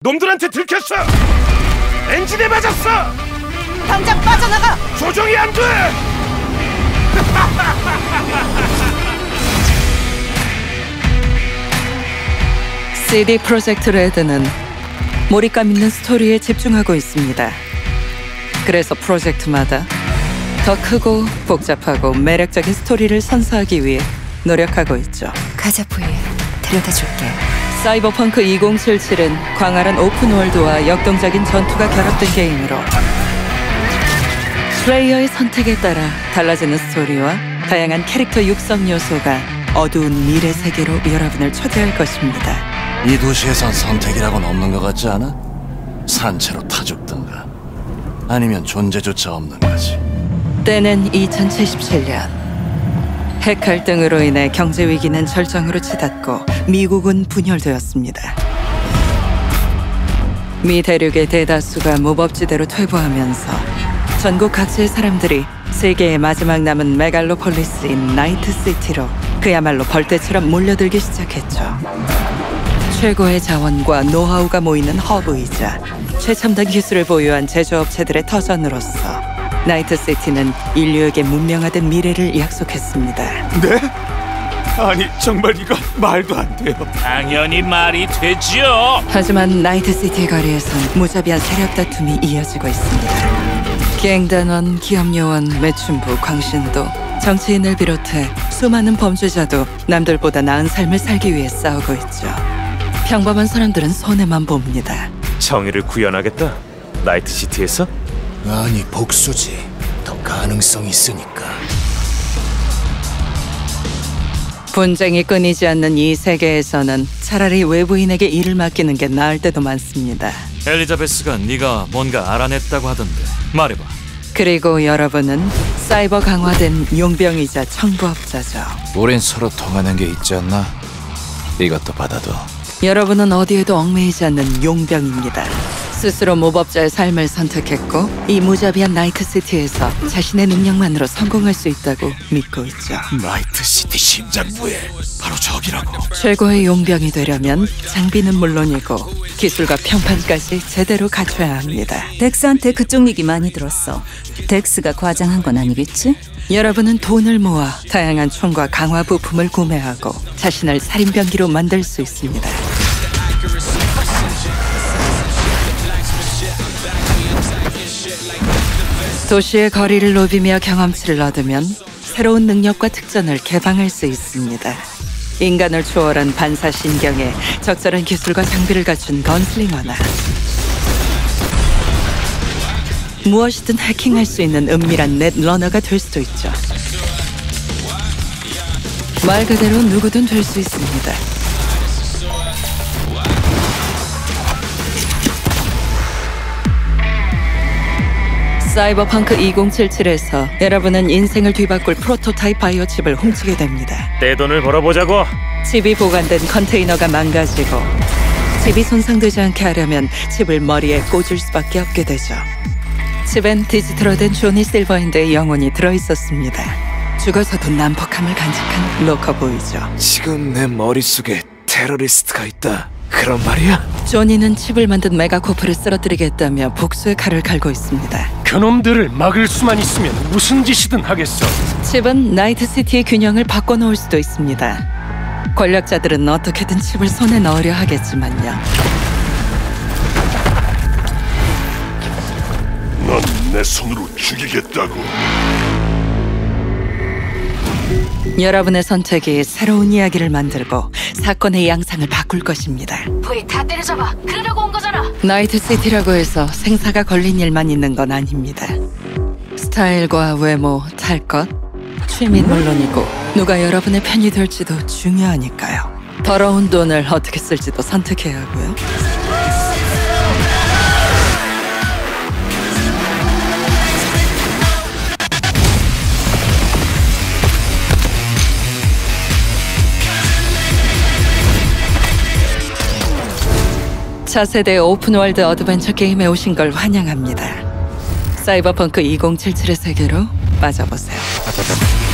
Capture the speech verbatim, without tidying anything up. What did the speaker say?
놈들한테 들켰어! 엔진에 맞았어! 당장 빠져나가! 조종이 안 돼! 씨디 프로젝트 레드는 몰입감 있는 스토리에 집중하고 있습니다. 그래서 프로젝트마다 더 크고 복잡하고 매력적인 스토리를 선사하기 위해 노력하고 있죠. 가자 부이, 데려다줄게. 사이버펑크 이천칠십칠은 광활한 오픈월드와 역동적인 전투가 결합된 게임으로 플레이어의 선택에 따라 달라지는 스토리와 다양한 캐릭터 육성 요소가 어두운 미래 세계로 여러분을 초대할 것입니다. 이 도시에선 선택이라고는 없는 것 같지 않아? 산채로 타 죽든가 아니면 존재조차 없는 거지. 때는 이천칠십칠 년. 핵 갈등으로 인해 경제 위기는 절정으로 치닫고 미국은 분열되었습니다. 미 대륙의 대다수가 무법지대로 퇴보하면서 전국 각지의 사람들이 세계의 마지막 남은 메갈로폴리스인 나이트시티로 그야말로 벌떼처럼 몰려들기 시작했죠. 최고의 자원과 노하우가 모이는 허브이자 최첨단 기술을 보유한 제조업체들의 터전으로서 나이트시티는 인류에게 문명화된 미래를 약속했습니다. 네? 아니 정말 이건 말도 안 돼요. 당연히 말이 되지요. 하지만 나이트시티 거리에선 무자비한 세력 다툼이 이어지고 있습니다. 갱단원, 기업요원, 매춘부, 광신도, 정치인을 비롯해 수많은 범죄자도 남들보다 나은 삶을 살기 위해 싸우고 있죠. 평범한 사람들은 손해만 봅니다. 정의를 구현하겠다? 나이트시티에서? 아니 복수지. 더 가능성이 있으니까. 분쟁이 끊이지 않는 이 세계에서는 차라리 외부인에게 일을 맡기는 게 나을 때도 많습니다. 엘리자베스가 네가 뭔가 알아냈다고 하던데 말해봐. 그리고 여러분은 사이버 강화된 용병이자 청부업자죠. 우린 서로 통하는 게 있지 않나? 이것도 받아도. 여러분은 어디에도 얽매이지 않는 용병입니다. 스스로 무법자의 삶을 선택했고 이 무자비한 나이트시티에서 자신의 능력만으로 성공할 수 있다고 믿고 있죠. 나이트시티 심장부에 바로 저기라고. 최고의 용병이 되려면 장비는 물론이고 기술과 평판까지 제대로 갖춰야 합니다. 덱스한테 그쪽 얘기 많이 들었어. 덱스가 과장한 건 아니겠지? 여러분은 돈을 모아 다양한 총과 강화 부품을 구매하고 자신을 살인병기로 만들 수 있습니다. 도시의 거리를 누비며 경험치를 얻으면 새로운 능력과 특전을 개방할 수 있습니다. 인간을 초월한 반사신경에 적절한 기술과 장비를 갖춘 건슬링어나 무엇이든 해킹할 수 있는 은밀한 넷러너가 될 수도 있죠. 말 그대로 누구든 될 수 있습니다. 사이버펑크 이천칠십칠에서 여러분은 인생을 뒤바꿀 프로토타입 바이오 칩을 훔치게 됩니다. 내 돈을 벌어보자고. 칩이 보관된 컨테이너가 망가지고 칩이 손상되지 않게 하려면 칩을 머리에 꽂을 수밖에 없게 되죠. 칩엔 디지털화된 조니 실버핸드의 영혼이 들어있었습니다. 죽어서도 난폭함을 간직한 로커보이죠. 지금 내 머릿속에 테러리스트가 있다. 그런 말이야? 조니는 칩을 만든 메가코프를 쓰러뜨리겠다며 복수의 칼을 갈고 있습니다. 그놈들을 막을 수만 있으면 무슨 짓이든 하겠어. 칩은 나이트시티의 균형을 바꿔놓을 수도 있습니다. 권력자들은 어떻게든 칩을 손에 넣으려 하겠지만요. 넌 내 손으로 죽이겠다고. 여러분의 선택이 새로운 이야기를 만들고 사건의 양상을 바꿀 것입니다. 부이 다 때려잡아. 그러려고 온 거잖아. 나이트시티라고 해서 생사가 걸린 일만 있는 건 아닙니다. 스타일과 외모, 탈것, 취미는 물론이고 누가 여러분의 편이 될지도 중요하니까요. 더러운 돈을 어떻게 쓸지도 선택해야 하고요. 차세대 오픈월드 어드벤처 게임에 오신 걸 환영합니다. 사이버펑크 이천칠십칠의 세계로 빠져보세요.